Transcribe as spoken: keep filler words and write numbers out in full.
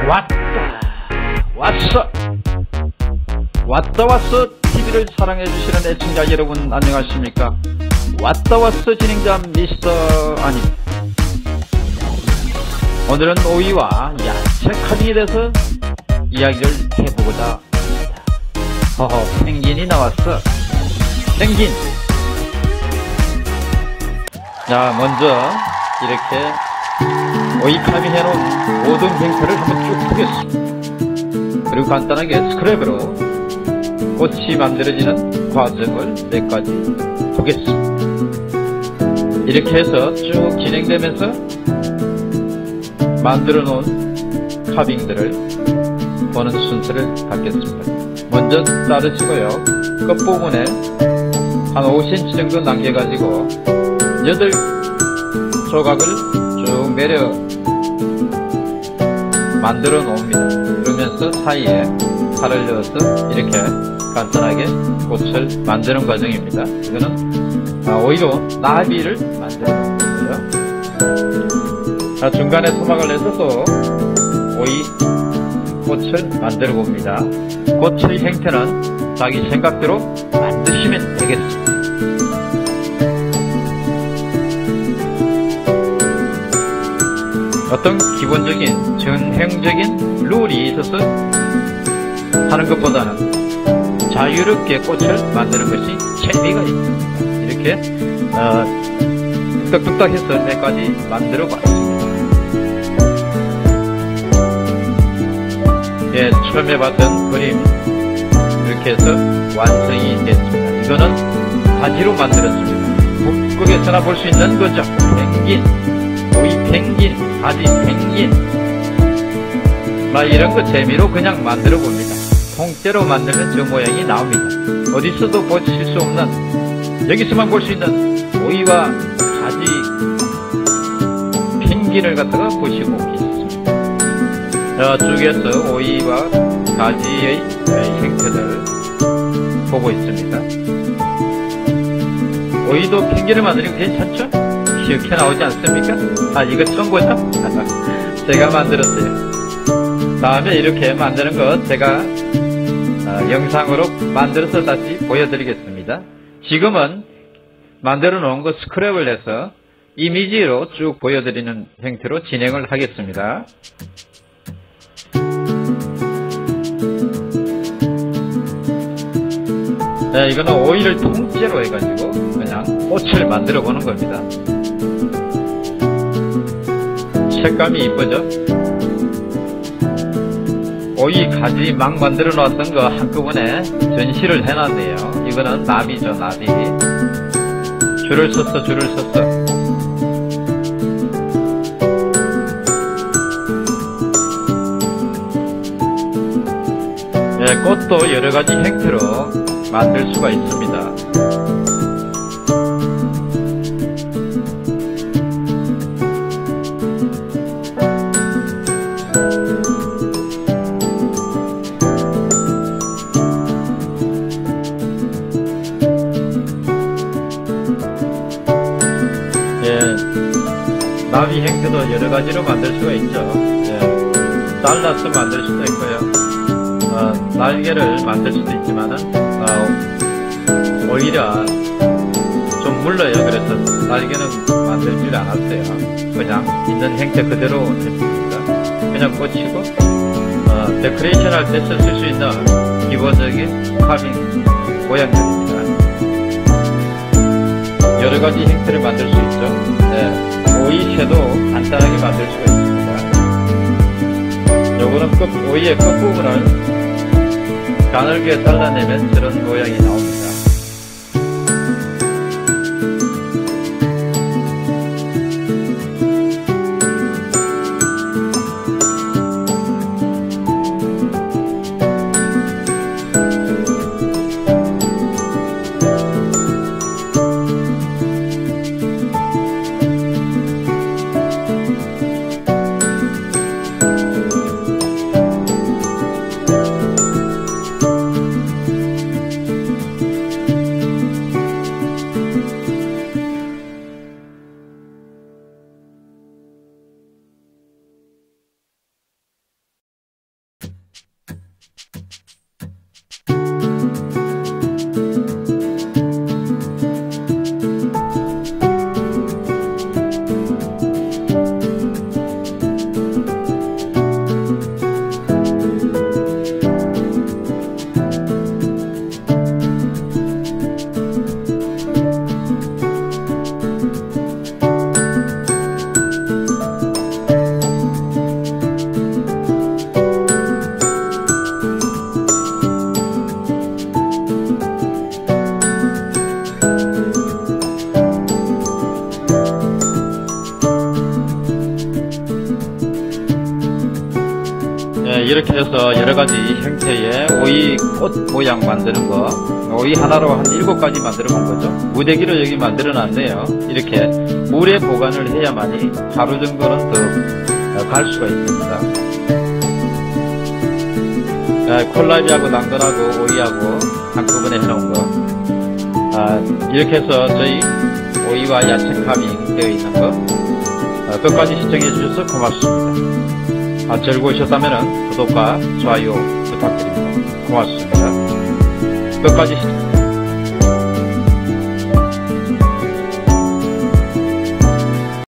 왔다 왔어 왔다 왔어 티비를 사랑해주시는 애청자 여러분 안녕하십니까. 왔다 왔어 진행자 미스터 아니 오늘은 오이와 야채 카빙에 대해서 이야기를 해보고자 합니다. 허허 펭귄이 나왔어. 펭귄. 자 먼저 이렇게 오이 카빙 해놓은 모든 행태를 한번 쭉 보겠습니다. 그리고 간단하게 스크랩으로 꽃이 만들어지는 과정을 몇 가지 보겠습니다. 이렇게 해서 쭉 진행되면서 만들어 놓은 카빙들을 보는 순서를 갖겠습니다. 먼저 자르시고요. 끝부분에 한 오 센티미터 정도 남겨가지고 여덟 조각을 쭉 내려 만들어 놓습니다. 그러면서 사이에 칼을 넣어서 이렇게 간단하게 꽃을 만드는 과정입니다. 이거는 오이로 나비를 만들어 놓는 거고요. 중간에 토막을 내서 또 오이 꽃을 만들어 봅니다. 꽃의 형태는 자기 생각대로 만드시면 되겠습니다. 어떤 기본적인 전형적인 룰이 있어서 하는 것보다는 자유롭게 꽃을 만드는 것이 재미가 있습니다. 이렇게 어, 뚝딱뚝딱 해서 몇 가지 만들어 봤습니다. 예, 처음에 봤던 그림 이렇게 해서 완성이 됐습니다. 이거는 가지로 만들었습니다. 북극에서나 볼 수 있는 거죠. 펭귄, 오이 펭귄, 가지 펭귄, 막 이런 거 재미로 그냥 만들어 봅니다. 통째로 만들면 저 모양이 나옵니다. 어디서도 보실 수 없는, 여기서만 볼 수 있는 오이와 가지 펭귄을 갖다가 보시고 있습니다. 저쪽에서 오이와 가지의 형태를 보고 있습니다. 오이도 펭귄을 만드는 거 괜찮죠? 이렇게 나오지 않습니까? 아, 이거 처음 보죠? 제가 만들었어요. 다음에 이렇게 만드는 것 제가 어, 영상으로 만들어서 다시 보여드리겠습니다. 지금은 만들어 놓은 거 스크랩을 해서 이미지로 쭉 보여드리는 형태로 진행을 하겠습니다. 네, 이거는 오이를 통째로 해가지고 그냥 꽃을 만들어 보는 겁니다. 색감이 이쁘죠? 오이 가지 막 만들어 놨던 거 한꺼번에 전시를 해놨네요. 이거는 나비죠, 나비. 줄을 섰어, 줄을 섰어. 예, 꽃도 여러가지 형태로 만들 수가 있습니다. 나비 형태도 여러가지로 만들 수가 있죠. 예, 잘라서 만들 수도 있고요. 어, 날개를 만들 수도 있지만은 어, 오히려 좀 물러요. 그래서 날개는 만들지 않았어요. 그냥 있는 형태 그대로 했습니다. 그냥 꽂히고 어, 데코레이션 할 때 쓸 수 있는 기본적인 카빙 모양들입니다. 여러가지 형태를 만들 수 있죠. 네. 오이채도 간단하게 만들 수가 있습니다. 요거는 끝, 오이의 끝부분을 가늘게 잘라내면 저런 모양이 나옵니다. 이렇게 해서 여러가지 형태의 오이 꽃 모양 만드는 거, 오이 하나로 한 일곱 가지 만들어 본 거죠. 무대기로 여기 만들어 놨네요. 이렇게 물에 보관을 해야만이 하루 정도는 더 갈 수가 있습니다. 콜라비하고 당근하고 오이하고 한꺼번에 해놓은 거. 아, 이렇게 해서 저희 오이와 야채 카빙 되어 있는 거 아, 끝까지 시청해 주셔서 고맙습니다. 아, 즐거우셨다면 구독과 좋아요 부탁드립니다. 고맙습니다. 끝까지 시청해